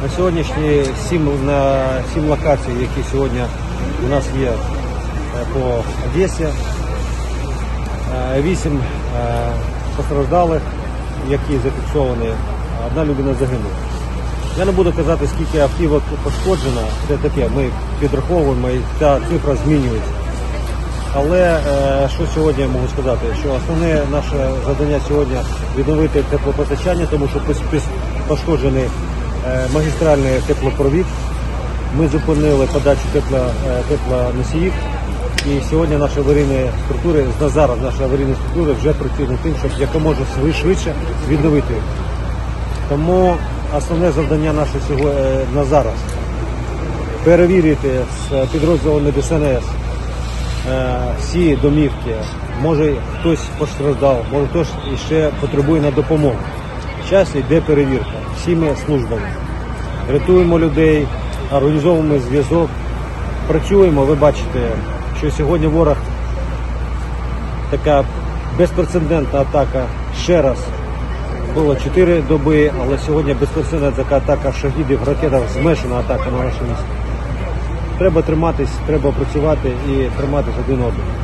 На сьогоднішні 7 локацій, які сьогодні у нас є по Одесі, 8 постраждалих, які зафіксовані, 1 людина загинула. Я не буду казати, скільки автівок пошкоджено, це таке, ми підраховуємо і ця цифра змінюється. Але що сьогодні я можу сказати, що основне наше завдання сьогодні відновити теплопостачання, тому що пошкоджений магістральний теплопровід. Ми зупинили подачу теплоносіїв і сьогодні наші аварійні структури, зараз наші аварійні структури вже працюють над тим, щоб якомога швидше відновити їх. Тому основне завдання наше на зараз – перевірити з підрозділами ДСНС всі домівки, може хтось постраждав, може хтось ще потребує на допомогу. Зараз йде перевірка всіми службами. Рятуємо людей, організовуємо зв'язок, працюємо. Ви бачите, що сьогодні ворог, така безпрецедентна атака, ще раз, було 4 доби, але сьогодні безпрецедентна така атака шахідів, ракетах, зменшена атака на наше місто. Треба триматись, треба працювати і триматись один одного.